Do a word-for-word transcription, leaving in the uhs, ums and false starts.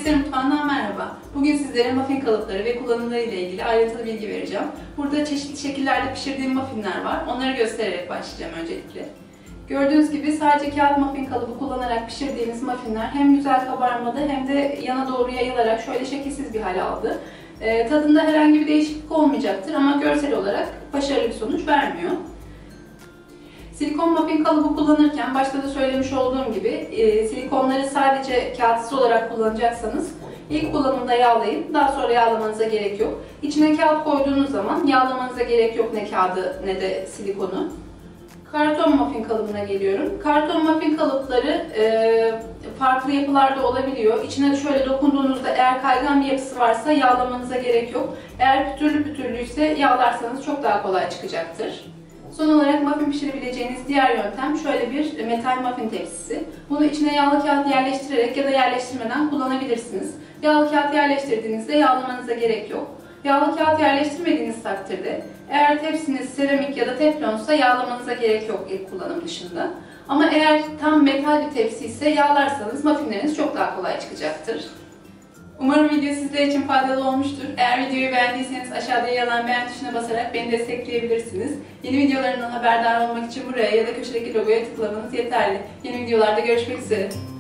Neslihan Mutfağı'ndan merhaba. Bugün sizlere muffin kalıpları ve kullanımları ile ilgili ayrıntılı bilgi vereceğim. Burada çeşitli şekillerde pişirdiğim muffinler var. Onları göstererek başlayacağım öncelikle. Gördüğünüz gibi sadece kağıt muffin kalıbı kullanarak pişirdiğimiz muffinler hem güzel kabarmadı hem de yana doğru yayılarak şöyle şekilsiz bir hal aldı. E, tadında herhangi bir değişiklik olmayacaktır ama görsel olarak başarılı bir sonuç vermiyor. Silikon muffin kalıbı kullanırken başta da söylemiş olduğum gibi e, silikonları sadece kağıtsız olarak kullanacaksanız ilk kullanımda yağlayın, daha sonra yağlamanıza gerek yok. İçine kağıt koyduğunuz zaman yağlamanıza gerek yok ne kağıdı ne de silikonu. Karton muffin kalıbına geliyorum. Karton muffin kalıpları e, farklı yapılarda olabiliyor. İçine şöyle dokunduğunuzda eğer kaygan bir yapısı varsa yağlamanıza gerek yok. Eğer pütürlü pütürlüyse yağlarsanız çok daha kolay çıkacaktır. Son olarak muffin pişirebileceğiniz diğer yöntem şöyle bir metal muffin tepsisi. Bunu içine yağlı kağıt yerleştirerek ya da yerleştirmeden kullanabilirsiniz. Yağlı kağıt yerleştirdiğinizde yağlamanıza gerek yok. Yağlı kağıt yerleştirmediğiniz takdirde eğer tepsiniz seramik ya da teflonsa yağlamanıza gerek yok ilk kullanım dışında. Ama eğer tam metal bir tepsi ise yağlarsanız muffinleriniz çok daha kolay çıkacaktır. Umarım video sizler için faydalı olmuştur. Eğer videoyu beğendiyseniz aşağıda yer alan beğen tuşuna basarak beni destekleyebilirsiniz. Yeni videolarımdan haberdar olmak için buraya ya da köşedeki logoya tıklamanız yeterli. Yeni videolarda görüşmek üzere.